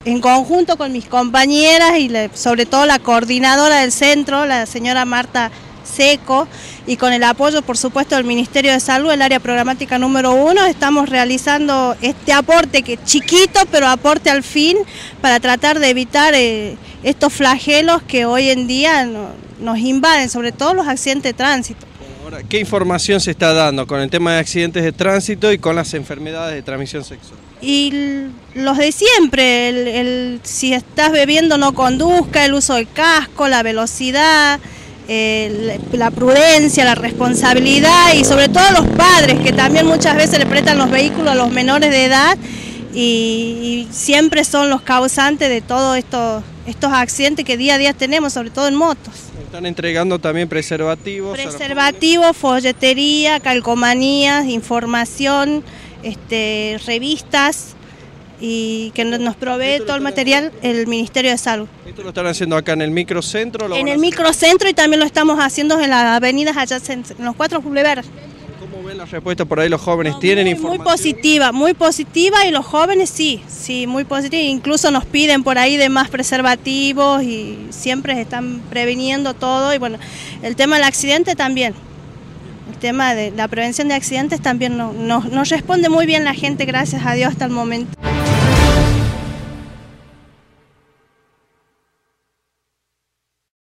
En conjunto con mis compañeras y sobre todo la coordinadora del centro, la señora Marta Seco, y con el apoyo, por supuesto, del Ministerio de Salud, el área programática número 1, estamos realizando este aporte que es chiquito, pero aporte al fin para tratar de evitar estos flagelos que hoy en día nos invaden, sobre todo los accidentes de tránsito. Ahora, ¿qué información se está dando con el tema de accidentes de tránsito y con las enfermedades de transmisión sexual? Y los de siempre, si estás bebiendo no conduzca, el uso del casco, la velocidad, la prudencia, la responsabilidad y sobre todo los padres que también muchas veces le prestan los vehículos a los menores de edad y siempre son los causantes de todos estos accidentes que día a día tenemos, sobre todo en motos. Están entregando también preservativos. Preservativos, folletería, calcomanías, información, revistas y que nos provee todo el material el Ministerio de Salud. ¿Esto lo están haciendo acá en el microcentro? En el microcentro y también lo estamos haciendo en las avenidas adyacentes, en los 4 boulevards. ¿Cómo ven la respuesta por ahí los jóvenes? ¿Tienen información? Muy positiva y los jóvenes sí, muy positiva. Incluso nos piden por ahí de más preservativos y siempre están previniendo todo. Y bueno, el tema del accidente también. El tema de la prevención de accidentes también nos responde muy bien la gente, gracias a Dios hasta el momento.